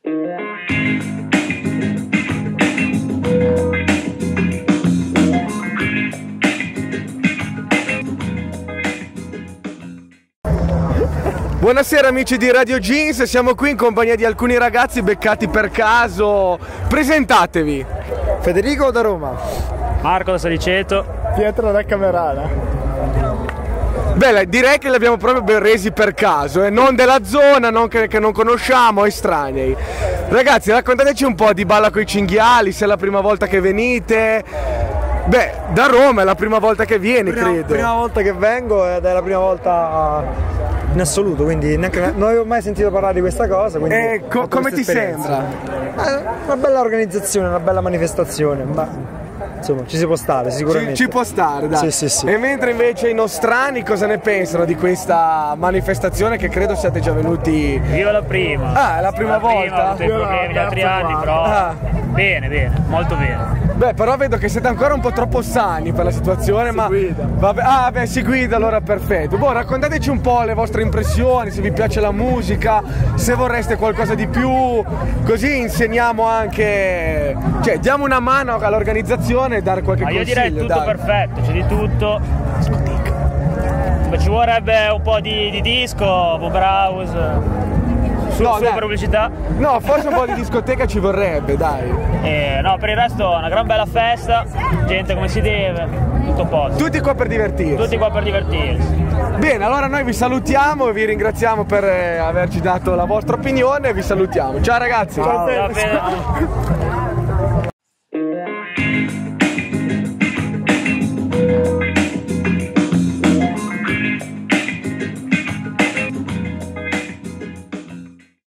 Buonasera amici di Radio Jeans, siamo qui in compagnia di alcuni ragazzi beccati per caso. Presentatevi. Federico da Roma. Marco da Saliceto. Pietro da Camerana. Beh, direi che li abbiamo proprio ben resi per caso, non della zona, non che non conosciamo, estranei. Ragazzi, raccontateci un po' di Balla coi Cinghiali, se è la prima volta che venite. Beh, da Roma è la prima volta che vieni, credo. Prima volta che vengo ed è la prima volta in assoluto, quindi neanche, non avevo mai sentito parlare di questa cosa. Come ti sembra? Una bella organizzazione, una bella manifestazione, ma insomma ci si può stare sicuramente. Ci può stare, dai. Sì. E mentre invece i nostrani cosa ne pensano di questa manifestazione, che credo siate già venuti? Io la prima. Ah, è la prima volta? Ho avuto i problemi gli altri anni, però bene, molto bene. Beh, però vedo che siete ancora un po' troppo sani per la situazione, ma guida. Vabbè, si guida, allora perfetto. Boh, raccontateci un po' le vostre impressioni, se vi piace la musica, se vorreste qualcosa di più, così insegniamo anche, cioè diamo una mano all'organizzazione e dare qualche consiglio. Io direi tutto perfetto, c'è di tutto. Ma ci vorrebbe un po' di disco, Bob House. Super pubblicità. No, forse un po' di discoteca ci vorrebbe, dai. No, per il resto una gran bella festa, gente come si deve, tutto a posto. Tutti qua per divertirsi. Tutti qua per divertirsi. Bene, allora noi vi salutiamo e vi ringraziamo per averci dato la vostra opinione e vi salutiamo. Ciao ragazzi. Ciao.